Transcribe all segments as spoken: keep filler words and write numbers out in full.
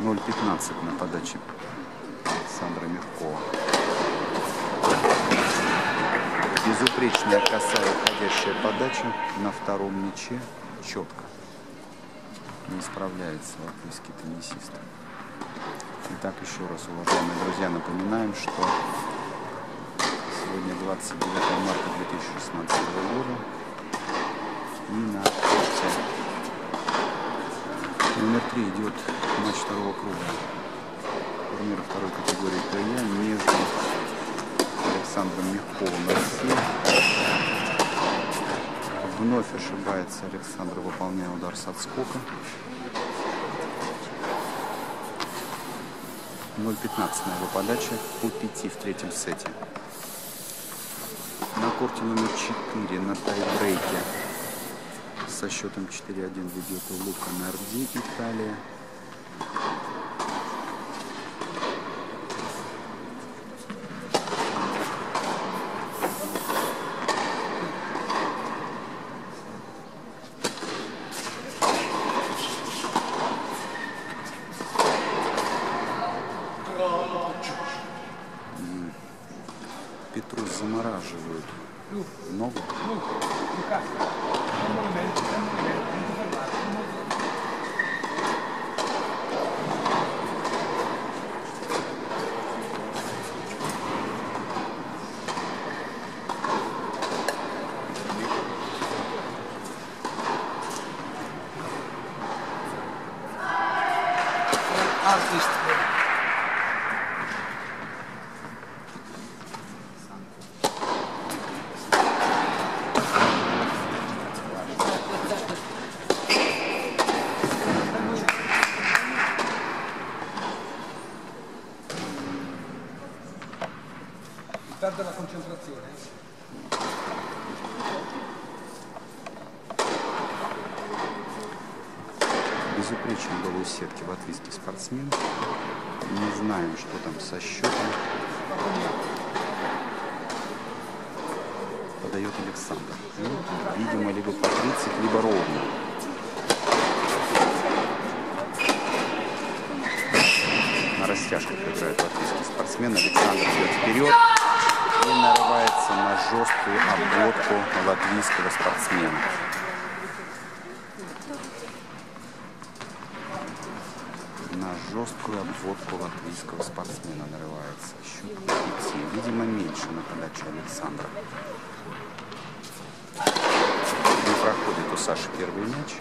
ноль пятнадцать на подаче Александра Мягкова. Безупречная косая уходящая подача на втором мяче. Четко. Не справляется латвийский теннисист. Итак, еще раз, уважаемые друзья, напоминаем, что сегодня двадцать девятое марта две тысячи шестнадцатого года. И на корте номер три идет матч второго круга турнира второй категории КЯ между Александром Мягковым России. Вновь ошибается Александр, выполняя удар с отскока. ноль пятнадцать на его подаче по пяти в третьем сете. На корте номер четыре на тайбрейке со счетом четыре один ведет Лука Нарди, Италия. Петрус замораживают ногу. Perde la concentrazione. Безупречен был у сетки латвийский спортсмен. Не знаем, что там со счетом. Подает Александр. И, видимо, либо по тридцать, либо ровно. На растяжках играет латвийский спортсмен. Александр идет вперед и нарывается на жесткую обводку латвийского спортсмена. На жесткую обводку латвийского спортсмена нарывается. Счет пяти. Видимо, меньше на подаче Александра. Не проходит у Саши первый мяч.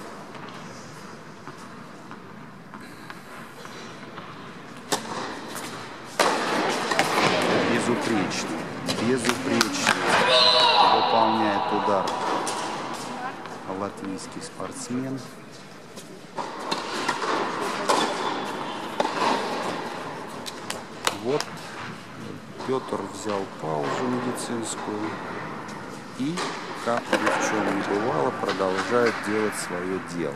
Безупречно. Безупречно выполняет удар латвийский спортсмен. Вот Петр взял паузу медицинскую и, как ни в чем не бывало, продолжает делать свое дело.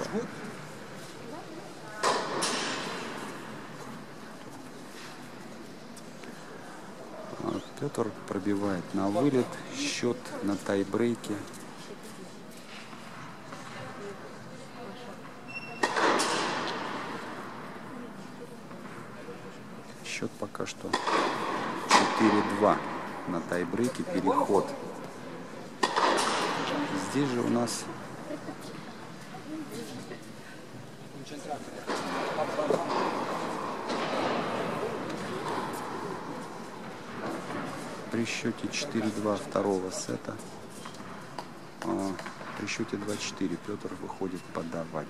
Петр пробивает на вылет, счет на тайбрейке. Счет пока что четыре-два на тайбрейке, переход. Здесь же у нас при счете четыре-два второго сета, а, при счете два-четыре Петр выходит подавать.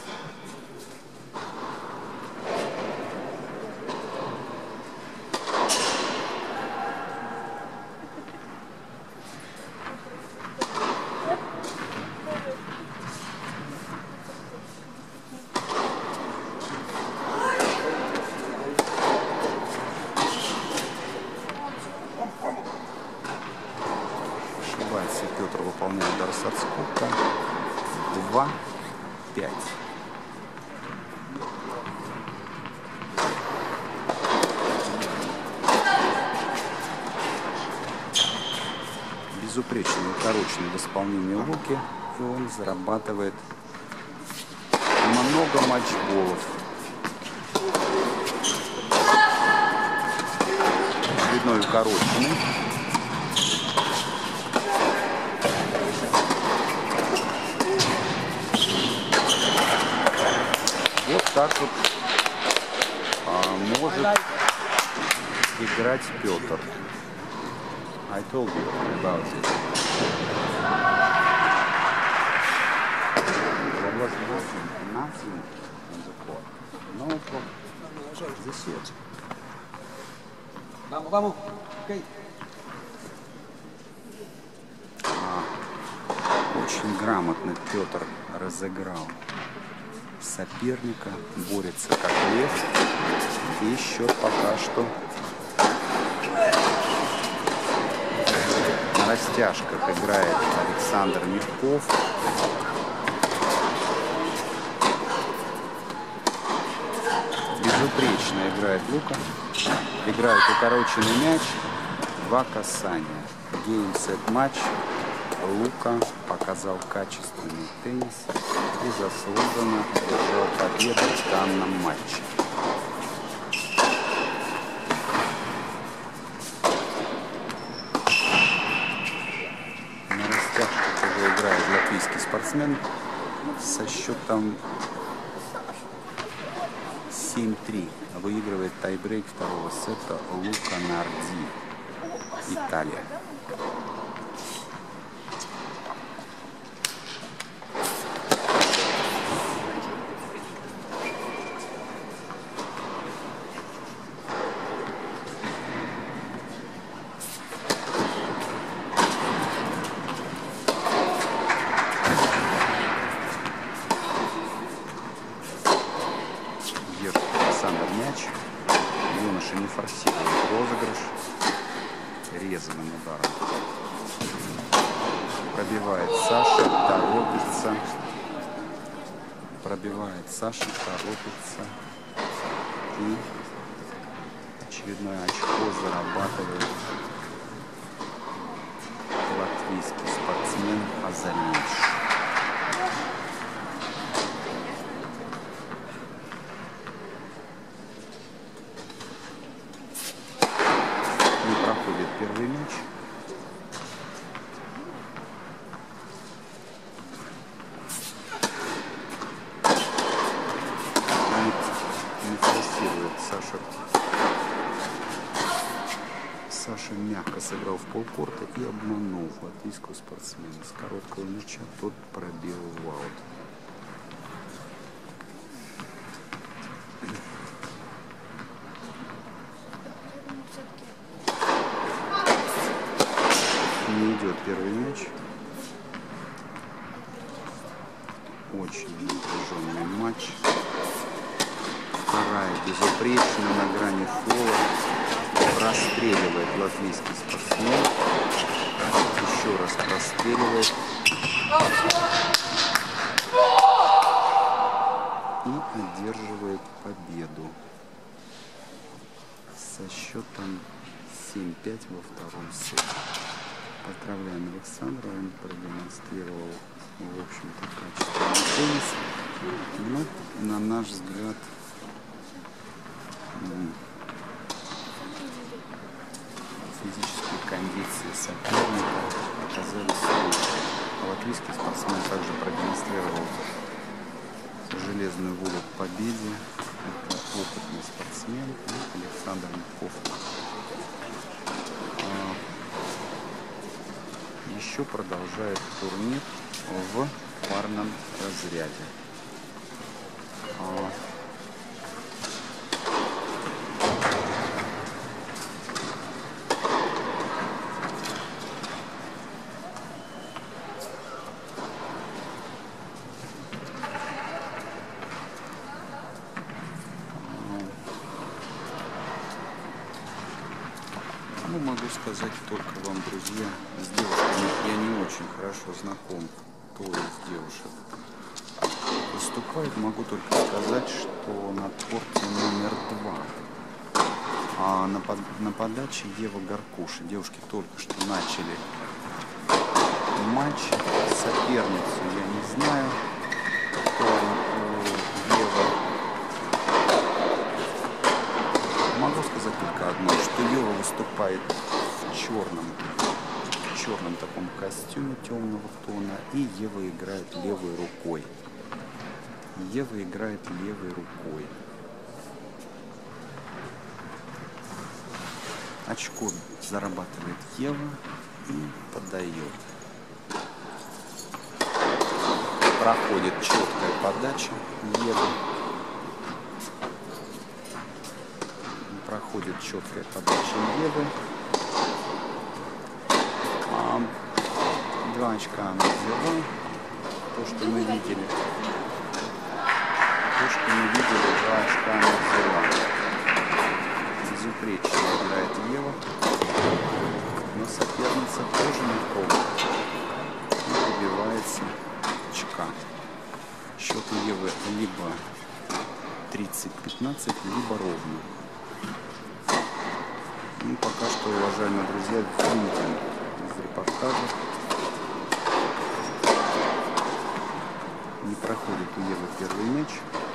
Петр выполняет удар с отскока. два-пять. Безупречный укороченный в исполнении Луки, и он зарабатывает много матчболов. очередной укороченный. Вот так вот а, может играть Петр. I told you about it. There was nothing, nothing on the court. No problem. This it. Vamos, vamos. Okay. А, очень грамотно Петр разыграл соперника, борется как лев, и счет пока что на растяжках играет Александр Мягков. Безупречно играет Лука, играет укороченный мяч, два касания. Гейм сет матч. Лука показал качественный теннис и заслуженно одержал победу в данном матче. На растяжках уже играет латвийский спортсмен со счетом семь три. Выигрывает тайбрейк второго сета Лука Нарди, Италия. Александр мяч. Юноша не форсирует розыгрыш. Резаным ударом. Пробивает Саша, торопится. Пробивает Саша, торопится. И очередное очко зарабатывает латвийский спортсмен Азалевич. Проходит первый мяч. Не, не форсирует Саша. Саша мягко сыграл в полкорта и обманул латвийского спортсмена. С короткого мяча тот пробил в аут. Не идет первый мяч. Очень напряженный матч. Вторая безупречно на грани фола. Простреливает латвийский спортсмен. Еще раз простреливает. И одерживает победу со счетом семь пять во втором сете. Поздравляем Александра, он продемонстрировал, в общем-то, качественный теннис. Но, на наш взгляд, физические кондиции соперника оказались лучше. Латвийский спортсмен также продемонстрировал железную волю к победе. Это опытный спортсмен Александр Мягков. Еще продолжает турнир в парном разряде. Ну, могу сказать только вам, друзья, с девушками я не очень хорошо знаком, кто из девушек выступает. Могу только сказать, что на корте номер два, а на, под, на подаче Ева Горкуша. Девушки только что начали матч. Соперницу я не знаю, кто у Евы. Могу сказать, сказать только одно, что Ева выступает в черном, в черном таком костюме темного тона, и Ева играет левой рукой. Ева играет левой рукой. Очко зарабатывает Ева и подает. Проходит четкая подача Евы. Проходит четкая подача Евы. А, два очка она взяла. То, что мы видели. То, что мы видели, два очка она взяла. Безупречно играет Ева. Но соперница тоже не пробует. И добивается очка. Счет у Евы либо тридцать пятнадцать, либо ровно. Ну, пока что, уважаемые друзья, видим из репортажа. Не проходит у Евы первый мяч.